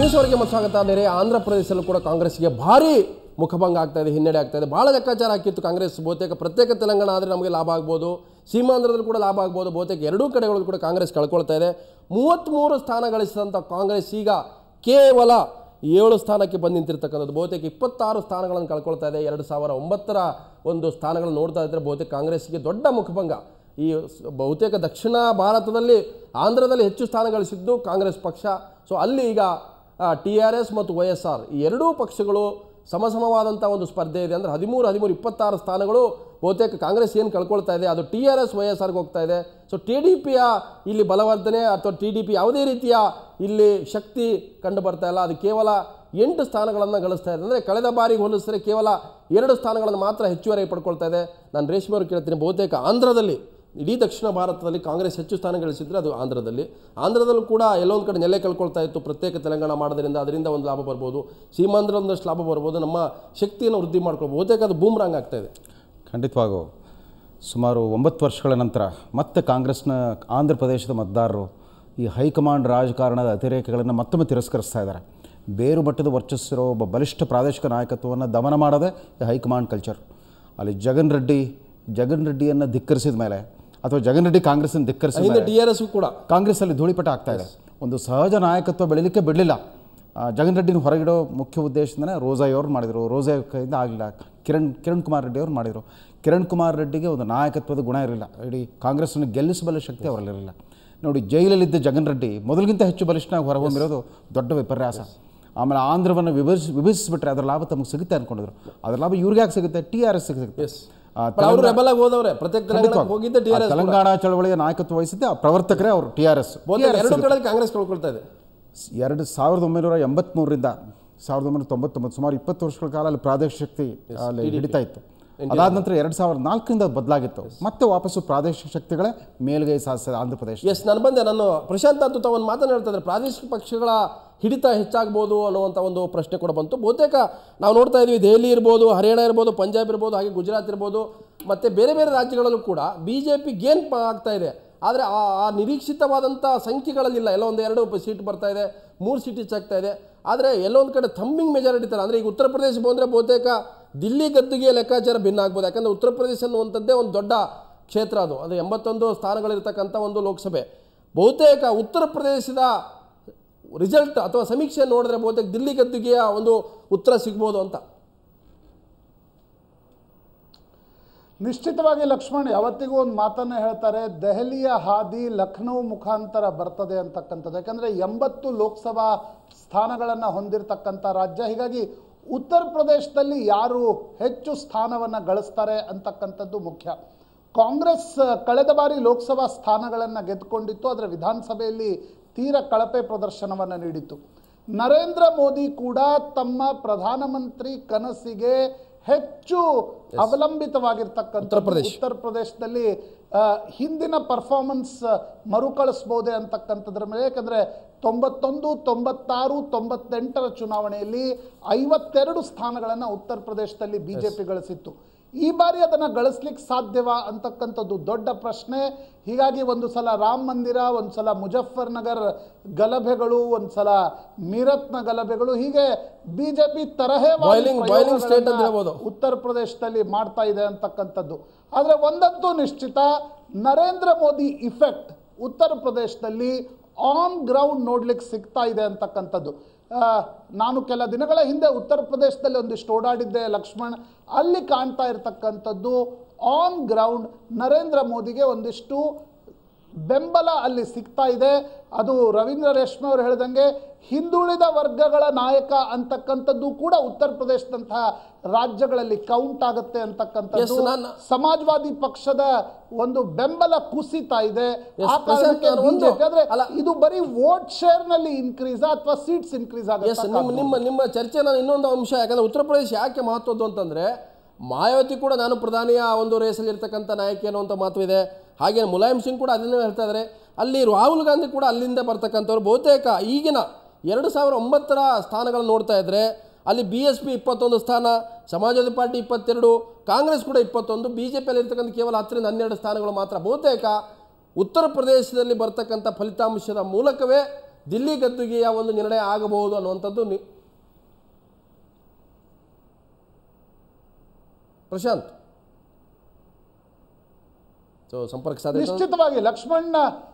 ನ್ಯೂಸ್ವರೆಗೆ ಸ್ವಾಗತ. ಬೇರೆ ಆಂಧ್ರ ಪ್ರದೇಶದಲ್ಲೂ ಕೂಡ ಕಾಂಗ್ರೆಸ್ಗೆ ಭಾರಿ ಮುಖಭಂಗ ಆಗ್ತಾ ಇದೆ, ಹಿನ್ನಡೆ ಆಗ್ತಾ ಇದೆ. ಭಾಳ ಲೆಕ್ಕಾಚಾರ ಹಾಕಿತ್ತು ಕಾಂಗ್ರೆಸ್. ಬಹುತೇಕ ಪ್ರತ್ಯೇಕ ತೆಲಂಗಾಣ ಆದರೆ ನಮಗೆ ಲಾಭ ಆಗ್ಬೋದು, ಸೀಮಾಂಧ್ರದಲ್ಲಿ ಕೂಡ ಲಾಭ ಆಗ್ಬೋದು. ಬಹುತೇಕ ಎರಡೂ ಕಡೆಗಳು ಕೂಡ ಕಾಂಗ್ರೆಸ್ ಕಳ್ಕೊಳ್ತಾ ಇದೆ. 33 ಸ್ಥಾನ ಗಳಿಸಿದಂಥ ಕಾಂಗ್ರೆಸ್ ಈಗ ಕೇವಲ 7 ಸ್ಥಾನಕ್ಕೆ ಬಂದು ನಿಂತಿರ್ತಕ್ಕಂಥದ್ದು. ಬಹುತೇಕ 26 ಸ್ಥಾನಗಳನ್ನು ಕಳ್ಕೊಳ್ತಾ ಇದೆ. 2009ರ ಒಂದು ಸ್ಥಾನಗಳನ್ನು ನೋಡ್ತಾ ಇದ್ದರೆ ಬಹುತೇಕ ಕಾಂಗ್ರೆಸ್ಗೆ ದೊಡ್ಡ ಮುಖಭಂಗ. ಈ ಬಹುತೇಕ ದಕ್ಷಿಣ ಭಾರತದಲ್ಲಿ ಆಂಧ್ರದಲ್ಲಿ ಹೆಚ್ಚು ಸ್ಥಾನ ಗಳಿಸಿದ್ದು ಕಾಂಗ್ರೆಸ್ ಪಕ್ಷ. ಸೊ ಅಲ್ಲಿ ಈಗ TRS ಮತ್ತು YSR ಈ ಎರಡೂ ಪಕ್ಷಗಳು ಸಮಸಮವಾದಂಥ ಒಂದು ಸ್ಪರ್ಧೆ ಇದೆ. ಅಂದರೆ 13, 26 ಸ್ಥಾನಗಳು ಬಹುತೇಕ ಕಾಂಗ್ರೆಸ್ ಏನು ಕಳ್ಕೊಳ್ತಾ ಇದೆ ಅದು TRS YSRಗೆ ಹೋಗ್ತಾ ಇದೆ. ಸೊ TDPಯ ಇಲ್ಲಿ ಬಲವರ್ಧನೆ ಅಥವಾ TDP ಯಾವುದೇ ರೀತಿಯ ಇಲ್ಲಿ ಶಕ್ತಿ ಕಂಡು ಬರ್ತಾ ಇಲ್ಲ. ಅದು ಕೇವಲ 8 ಸ್ಥಾನಗಳನ್ನು ಗಳಿಸ್ತಾ ಇದೆ. ಅಂದರೆ ಕಳೆದ ಬಾರಿಗೆ ಹೋಲಿಸಿದರೆ ಕೇವಲ 2 ಸ್ಥಾನಗಳನ್ನು ಮಾತ್ರ ಹೆಚ್ಚುವರಿ ಪಡ್ಕೊಳ್ತಾ ಇದೆ. ನಾನು ರೇಷ್ಮೆ ಅವರು ಕೇಳ್ತೀನಿ, ಬಹುತೇಕ ಆಂಧ್ರದಲ್ಲಿ ಇಡೀ ದಕ್ಷಿಣ ಭಾರತದಲ್ಲಿ ಕಾಂಗ್ರೆಸ್ ಹೆಚ್ಚು ಸ್ಥಾನ ಗಳಿಸಿದ್ರೆ ಅದು ಆಂಧ್ರದಲ್ಲೂ ಕೂಡ ಎಲ್ಲೊಂದು ಕಡೆ ನೆಲೆ ಕಳ್ಕೊಳ್ತಾ ಇತ್ತು. ಪ್ರತ್ಯೇಕ ತೆಲಂಗಾಣ ಮಾಡೋದ್ರಿಂದ ಅದರಿಂದ ಒಂದು ಲಾಭ ಬರ್ಬೋದು, ಸೀಮಾಂಧ್ರ ಒಂದಷ್ಟು ಲಾಭ ಬರ್ಬೋದು, ನಮ್ಮ ಶಕ್ತಿಯನ್ನು ವೃದ್ಧಿ ಮಾಡ್ಕೊಳ್ಬೋದು. ಬಹುತೇಕ ಅದು ಬೂಮ್ರಾಂಗ್ ಆಗ್ತಾ ಇದೆ. ಖಂಡಿತವಾಗೂ ಸುಮಾರು 9 ವರ್ಷಗಳ ನಂತರ ಮತ್ತೆ ಕಾಂಗ್ರೆಸ್ನ ಆಂಧ್ರ ಪ್ರದೇಶದ ಮತದಾರರು ಈ ಹೈಕಮಾಂಡ್ ರಾಜಕಾರಣದ ಅತಿರೇಕಗಳನ್ನು ಮತ್ತೊಮ್ಮೆ ತಿರಸ್ಕರಿಸ್ತಾ ಇದ್ದಾರೆ. ಬೇರು ಮಟ್ಟದ ವರ್ಚಸ್ಸಿರೋ ಒಬ್ಬ ಬಲಿಷ್ಠ ಪ್ರಾದೇಶಿಕ ನಾಯಕತ್ವವನ್ನು ದಮನ ಮಾಡೋದೇ ಈ ಹೈಕಮಾಂಡ್ ಕಲ್ಚರ್. ಅಲ್ಲಿ ಜಗನ್ ರೆಡ್ಡಿಯನ್ನು ಧಿಕ್ಕರಿಸಿದ ಮೇಲೆ ಅಥವಾ ಜಗನ್ ರೆಡ್ಡಿ ಕಾಂಗ್ರೆಸ್ಸನ್ನು ಧಿಕ್ಕರಿಸಿದ ಮೇಲೆ TRS ಕೂಡ ಕಾಂಗ್ರೆಸ್ಸಲ್ಲಿ ಧೂಳಿಪಟ ಆಗ್ತಾ ಇದೆ. ಒಂದು ಸಹಜ ನಾಯಕತ್ವ ಬೆಳೀಲಿಕ್ಕೆ ಬಿಡಲಿಲ್ಲ. ಜಗನ್ ರೆಡ್ಡಿನ ಹೊರಗಿಡೋ ಮುಖ್ಯ ಉದ್ದೇಶದಿಂದನೇ ರೋಜಾಯಿ ಅವರು ಮಾಡಿದರು. ರೋಜಾಯಿ ಕೈಯಿಂದ ಆಗಲಿಲ್ಲ. ಕಿರಣ್ ಕುಮಾರ್ ರೆಡ್ಡಿ ಅವರು ಮಾಡಿದರು. ಕಿರಣ್ ಕುಮಾರ್ ರೆಡ್ಡಿಗೆ ಒಂದು ನಾಯಕತ್ವದ ಗುಣ ಇರಲಿಲ್ಲ. ಇಡೀ ಕಾಂಗ್ರೆಸ್ಸನ್ನು ಗೆಲ್ಲಿಸಬಲ್ಲ ಶಕ್ತಿ ಅವರಲ್ಲಿರಲಿಲ್ಲ. ನೋಡಿ, ಜೈಲಲ್ಲಿದ್ದ ಜಗನ್ ರೆಡ್ಡಿ ಮೊದಲಿಗಿಂತ ಹೆಚ್ಚು ಬಲಿಷ್ಠನಾಗಿ ಹೊರಹೊಮ್ಮಿರೋದು ದೊಡ್ಡ ವಿಪರ್ಯಾಸ. ಆಮೇಲೆ ಆಂಧ್ರವನ್ನು ವಿಭಜಿಸಿಬಿಟ್ರೆ ಅದರ ಲಾಭ ತಮಗೆ ಸಿಗುತ್ತೆ ಅಂದ್ಕೊಂಡಿದ್ರು. ಅದರ ಲಾಭ ಇವ್ರಿಗೆ ಯಾಕೆ ಸಿಗುತ್ತೆ? TRS ಸಿಗುತ್ತೆ. ತೆಲಂಗಾಣ ಚಳವಳಿಯ ನಾಯಕತ್ವ ವಹಿಸಿದ್ದೆ ಪ್ರವರ್ತಕರೇ ಅವರು TRS. ಕಾಂಗ್ರೆಸ್ ಕಳ್ಕೊಳ್ತಾ ಇದೆ. 1983ರಿಂದ 1999 ಸುಮಾರು 20 ವರ್ಷಗಳ ಕಾಲ ಅಲ್ಲಿ ಪ್ರಾದೇಶಿಕ ಶಕ್ತಿ ಅಲ್ಲಿ ಹಿಡಿತಾ ಇತ್ತು. ಅದಾದ ನಂತರ 2004ರಿಂದ ಬದಲಾಗಿತ್ತು. ಮತ್ತೆ ವಾಪಸ್ಸು ಪ್ರಾದೇಶಿಕ ಶಕ್ತಿಗಳೇ ಮೇಲ್ಗೈ ಸಾಧಿಸಿದೆ ಆಂಧ್ರ ಪ್ರದೇಶ. ನಾನು ಪ್ರಶಾಂತ್ ಅಂತ ಒಂದು ಮಾತನ್ನು ಹೇಳ್ತಾ ಇದ್ದಾರೆ, ಪ್ರಾದೇಶಿಕ ಪಕ್ಷಗಳ ಹಿಡಿತ ಹೆಚ್ಚಾಗ್ಬೋದು ಅನ್ನುವಂಥ ಒಂದು ಪ್ರಶ್ನೆ ಕೂಡ ಬಂತು. ಬಹುತೇಕ ನಾವು ನೋಡ್ತಾ ಇದ್ದೀವಿ, ದೆಹಲಿ ಇರ್ಬೋದು, ಹರಿಯಾಣ ಇರ್ಬೋದು, ಪಂಜಾಬ್ ಇರ್ಬೋದು, ಹಾಗೆ ಗುಜರಾತ್ ಇರ್ಬೋದು, ಮತ್ತು ಬೇರೆ ಬೇರೆ ರಾಜ್ಯಗಳಲ್ಲೂ ಕೂಡ BJP ಗೇನ್ ಆಗ್ತಾ ಇದೆ. ಆದರೆ ಆ ನಿರೀಕ್ಷಿತವಾದಂಥ ಸಂಖ್ಯೆಗಳಲ್ಲಿಲ್ಲ. ಎಲ್ಲೋ ಒಂದು 2 ಸೀಟ್ ಬರ್ತಾ ಇದೆ, 3 ಸೀಟ್ ಹೆಚ್ಚಾಗ್ತಾ ಇದೆ. ಆದರೆ ಎಲ್ಲೊಂದು ಕಡೆ ಥಂಬಿಂಗ್ ಮೆಜಾರಿಟಿ ತರ. ಅಂದರೆ ಈಗ ಉತ್ತರ ಪ್ರದೇಶ ಬಂದರೆ ಬಹುತೇಕ ದಿಲ್ಲಿ ಗದ್ದುಗೆ ಲೆಕ್ಕಾಚಾರ ಭಿನ್ನ ಆಗ್ಬೋದು. ಯಾಕಂದರೆ ಉತ್ತರ ಪ್ರದೇಶ ಅನ್ನುವಂಥದ್ದೇ ಒಂದು ದೊಡ್ಡ ಕ್ಷೇತ್ರ. ಅದು 81 ಸ್ಥಾನಗಳಿರ್ತಕ್ಕಂಥ ಒಂದು ಲೋಕಸಭೆ. ಬಹುತೇಕ ಉತ್ತರ ಪ್ರದೇಶದ ರಿಸಲ್ಟ್ ಅಥವಾ ಸಮೀಕ್ಷೆ ನೋಡಿದ್ರೆ ಬಹುತೇಕ ದಿಲ್ಲಿ ಗದ್ದುಗೆಯ ಒಂದು ಉತ್ತರ ಸಿಗ್ಬೋದು ಅಂತ. ನಿಶ್ಚಿತವಾಗಿ ಲಕ್ಷ್ಮಣ್ ಯಾವತ್ತಿಗೂ ಒಂದು ಮಾತನ್ನು ಹೇಳ್ತಾರೆ, ದೆಹಲಿಯ ಹಾದಿ ಲಖನೌ ಮುಖಾಂತರ ಬರ್ತದೆ ಅಂತಕ್ಕಂಥದ್ದು. ಯಾಕಂದರೆ 80 ಲೋಕಸಭಾ ಸ್ಥಾನಗಳನ್ನು ಹೊಂದಿರತಕ್ಕಂಥ ರಾಜ್ಯ. ಹೀಗಾಗಿ ಉತ್ತರ ಪ್ರದೇಶದಲ್ಲಿ ಯಾರು ಹೆಚ್ಚು ಸ್ಥಾನವನ್ನು ಗಳಿಸ್ತಾರೆ ಅಂತಕ್ಕಂಥದ್ದು ಮುಖ್ಯ. ಕಾಂಗ್ರೆಸ್ ಕಳೆದ ಬಾರಿ ಲೋಕಸಭಾ ಸ್ಥಾನಗಳನ್ನು ಗೆದ್ದುಕೊಂಡಿತ್ತು, ಆದರೆ ವಿಧಾನಸಭೆಯಲ್ಲಿ ತೀರ ಕಳಪೆ ಪ್ರದರ್ಶನವನ್ನು ನೀಡಿತ್ತು. ನರೇಂದ್ರ ಮೋದಿ ಕೂಡ ತಮ್ಮ ಪ್ರಧಾನಮಂತ್ರಿ ಕನಸಿಗೆ ಹೆಚ್ಚು ಅವಲಂಬಿತವಾಗಿರ್ತಕ್ಕಂಥ ಉತ್ತರ ಪ್ರದೇಶದಲ್ಲಿ ಹಿಂದಿನ ಪರ್ಫಾರ್ಮೆನ್ಸ್ ಮರುಕಳಿಸ್ಬೋದೇ ಅಂತಕ್ಕಂಥದ್ರ ಮೇಲೆ. ಯಾಕಂದರೆ 91, 96, 98ರ ಚುನಾವಣೆಯಲ್ಲಿ 52 ಸ್ಥಾನಗಳನ್ನು ಉತ್ತರ ಪ್ರದೇಶದಲ್ಲಿ BJP ಗಳಿಸಿತ್ತು. ಈ ಬಾರಿ ಅದನ್ನು ಗಳಿಸ್ಲಿಕ್ಕೆ ಸಾಧ್ಯವಾ ಅಂತಕ್ಕಂಥದ್ದು ದೊಡ್ಡ ಪ್ರಶ್ನೆ. ಹೀಗಾಗಿ ಒಂದು ಸಲ ರಾಮ ಮಂದಿರ, ಒಂದು ಸಲ ಮುಜಫರ್ನಗರ್ ಗಲಭೆಗಳು, ಒಂದು ಸಲ ಮೀರತ್ನ ಗಲಭೆಗಳು, ಹೀಗೆ BJP ತರಹೇವಾರಿ ಉತ್ತರ ಪ್ರದೇಶದಲ್ಲಿ ಮಾಡ್ತಾ ಇದೆ ಅಂತಕ್ಕಂಥದ್ದು. ಆದರೆ ಒಂದಂತೂ ನಿಶ್ಚಿತ, ನರೇಂದ್ರ ಮೋದಿ ಇಫೆಕ್ಟ್ ಉತ್ತರ ಪ್ರದೇಶದಲ್ಲಿ ಆನ್ ಗ್ರೌಂಡ್ ನೋಡ್ಲಿಕ್ಕೆ ಸಿಗ್ತಾ ಇದೆ ಅಂತಕ್ಕಂಥದ್ದು. ನಾನು ಕೆಲ ದಿನಗಳ ಹಿಂದೆ ಉತ್ತರ ಪ್ರದೇಶದಲ್ಲಿ ಒಂದಿಷ್ಟು ಓಡಾಡಿದ್ದೆ ಲಕ್ಷ್ಮಣ್. ಅಲ್ಲಿ ಕಾಣ್ತಾ ಇರತಕ್ಕಂಥದ್ದು ಆನ್ ಗ್ರೌಂಡ್ ನರೇಂದ್ರ ಮೋದಿಗೆ ಒಂದಿಷ್ಟು ಬೆಂಬಲ ಅಲ್ಲಿ ಸಿಗ್ತಾ ಇದೆ. ಅದು ರವೀಂದ್ರ ರೇಷ್ಮೆ ಅವರು ಹೇಳಿದಂಗೆ ಹಿಂದುಳಿದ ವರ್ಗಗಳ ನಾಯಕ ಅಂತಕ್ಕಂಥದ್ದು ಕೂಡ ಉತ್ತರ ಪ್ರದೇಶದಂತಹ ರಾಜ್ಯಗಳಲ್ಲಿ ಕೌಂಟ್ ಆಗುತ್ತೆ ಅಂತಕ್ಕಂಥದ್ದು. ಸಮಾಜವಾದಿ ಪಕ್ಷದ ಒಂದು ಬೆಂಬಲ ಕುಸಿತಾ ಇದೆ. ಆ ಕಾರಣಕ್ಕೆ ಇದು ಬರೀ ವೋಟ್ ಶೇರ್ ನಲ್ಲಿ ಇನ್ಕ್ರೀಸ್ ಅಥವಾ ಸೀಟ್ಸ್ ಇನ್ಕ್ರೀಸ್ ಆಗುತ್ತೆ. ನಿಮ್ಮ ಚರ್ಚೆನ ಇನ್ನೊಂದು ಅಂಶ, ಯಾಕಂದ್ರೆ ಉತ್ತರ ಪ್ರದೇಶ ಯಾಕೆ ಮಹತ್ವದ್ದು ಅಂತಂದ್ರೆ, ಮಾಯಾವತಿ ಕೂಡ ನಾನು ಪ್ರಧಾನಿಯ ಒಂದು ರೇಸಲ್ಲಿ ಇರ್ತಕ್ಕಂಥ ನಾಯಕಿ ಅನ್ನುವಂಥ ಮಾತು ಇದೆ. ಹಾಗೆ ಮುಲಾಯಂ ಸಿಂಗ್ ಕೂಡ ಅದನ್ನೇ ಹೇಳ್ತಾ ಇದ್ದಾರೆ. ಅಲ್ಲಿ ರಾಹುಲ್ ಗಾಂಧಿ ಕೂಡ ಅಲ್ಲಿಂದ ಬರ್ತಕ್ಕಂಥವ್ರು. ಬಹುತೇಕ ಈಗಿನ 2009ರ ಸ್ಥಾನಗಳನ್ನು ನೋಡ್ತಾ ಇದ್ರೆ ಅಲ್ಲಿ BSP 21 ಸ್ಥಾನ, ಸಮಾಜವಾದಿ ಪಾರ್ಟಿ 22, ಕಾಂಗ್ರೆಸ್ ಕೂಡ 21, BJPಯಲ್ಲಿ ಇರ್ತಕ್ಕಂಥ ಕೇವಲ 10ರಿಂದ 12 ಸ್ಥಾನಗಳು ಮಾತ್ರ. ಬಹುತೇಕ ಉತ್ತರ ಪ್ರದೇಶದಲ್ಲಿ ಬರ್ತಕ್ಕಂಥ ಫಲಿತಾಂಶದ ಮೂಲಕವೇ ದಿಲ್ಲಿ ಗದ್ದುಗೆಯ ಒಂದು ನಿರ್ಣಯ ಆಗಬಹುದು ಅನ್ನುವಂಥದ್ದು ಪ್ರಶಾಂತ್ ಸೊ ಸಂಪರ್ಕ ಸಾಧ್ಯ ನಿಶ್ಚಿತವಾಗಿ ಲಕ್ಷ್ಮಣ್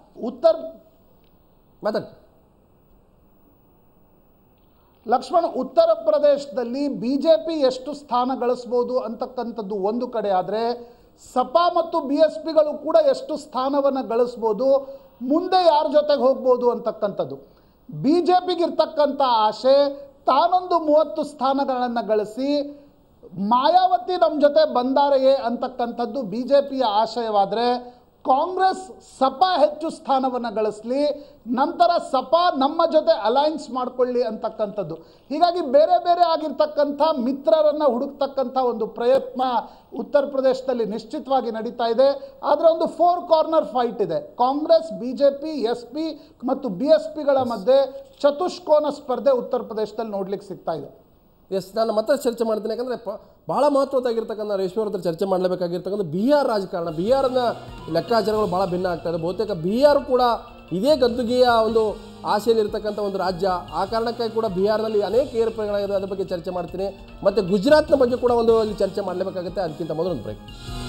ಉತ್ತರ ಪ್ರದೇಶದಲ್ಲಿ ಬಿಜೆಪಿ ಎಷ್ಟು ಸ್ಥಾನ ಗಳಿಸಬಹುದು ಅಂತಕ್ಕಂಥದ್ದು ಒಂದು ಕಡೆ ಆದರೆ ಸಪಾ ಮತ್ತು BSPಗಳು ಕೂಡ ಎಷ್ಟು ಸ್ಥಾನವನ್ನು ಗಳಿಸ್ಬೋದು, ಮುಂದೆ ಯಾರ ಜೊತೆಗೆ ಹೋಗ್ಬೋದು ಅಂತಕ್ಕಂಥದ್ದು. ಬಿಜೆಪಿಗೆ ಇರ್ತಕ್ಕಂಥ ಆಸೆ ತಾನೊಂದು 30 ಸ್ಥಾನಗಳನ್ನು ಗಳಿಸಿ ಮಾಯಾವತಿ ನಮ್ಮ ಜೊತೆ ಬಂದಾರೆಯೇ ಅಂತಕ್ಕಂಥದ್ದು ಬಿಜೆಪಿಯ ಆಶಯವಾದರೆ, ಕಾಂಗ್ರೆಸ್ ಸಪಾ ಹೆಚ್ಚು ಸ್ಥಾನವನ್ನು ಗಳಿಸಲಿ, ನಂತರ ಸಪಾ ನಮ್ಮ ಜೊತೆ ಅಲೈನ್ಸ್ ಮಾಡಿಕೊಳ್ಳಿ ಅಂತಕ್ಕಂಥದ್ದು. ಹೀಗಾಗಿ ಬೇರೆ ಬೇರೆ ಆಗಿರ್ತಕ್ಕಂಥ ಮಿತ್ರರನ್ನು ಹುಡುಕ್ತಕ್ಕಂಥ ಒಂದು ಪ್ರಯತ್ನ ಉತ್ತರ ಪ್ರದೇಶದಲ್ಲಿ ನಿಶ್ಚಿತವಾಗಿ ನಡೀತಾ ಇದೆ. ಆದರೆ ಒಂದು 4 ಕಾರ್ನರ್ ಫೈಟ್ ಇದೆ. ಕಾಂಗ್ರೆಸ್, ಬಿಜೆಪಿ, SP ಮತ್ತು BSPಗಳ ಮಧ್ಯೆ ಚತುಷ್ಕೋನ ಸ್ಪರ್ಧೆ ಉತ್ತರ ಪ್ರದೇಶದಲ್ಲಿ ನೋಡ್ಲಿಕ್ಕೆ ಸಿಗ್ತಾ ಇದೆ. ಎಸ್, ನಾನು ಮತ್ತೆ ಚರ್ಚೆ ಮಾಡ್ತೀನಿ. ಯಾಕಂದರೆ ಭಾಳ ಮಹತ್ವದಾಗಿರ್ತಕ್ಕಂಥ ರೇಷ್ಮೆ ಅವ್ರ ಹತ್ರ ಚರ್ಚೆ ಮಾಡಲೇಬೇಕಾಗಿರ್ತಕ್ಕಂಥ ಬಿಹಾರ್ ರಾಜಕಾರಣ. ಬಿಹಾರ್ನ ಲೆಕ್ಕಾಚಾರಗಳು ಭಾಳ ಭಿನ್ನ ಆಗ್ತಾ ಇದೆ. ಬಹುತೇಕ ಬಿಹಾರ್ ಕೂಡ ಇದೇ ಗದ್ದುಗೆಯ ಒಂದು ಆಸೆಯಲ್ಲಿರ್ತಕ್ಕಂಥ ಒಂದು ರಾಜ್ಯ. ಆ ಕಾರಣಕ್ಕಾಗಿ ಕೂಡ ಬಿಹಾರ್ನಲ್ಲಿ ಅನೇಕ ಏರ್ಪೇರುಗಳಾಗಿದೆ. ಅದ್ರ ಬಗ್ಗೆ ಚರ್ಚೆ ಮಾಡ್ತೀನಿ. ಮತ್ತು ಗುಜರಾತ್ನ ಬಗ್ಗೆ ಕೂಡ ಒಂದು ಅಲ್ಲಿ ಚರ್ಚೆ ಮಾಡಲೇಬೇಕಾಗುತ್ತೆ. ಅದಕ್ಕಿಂತ ಮೊದಲು ಒಂದು ಬ್ರೇಕ್.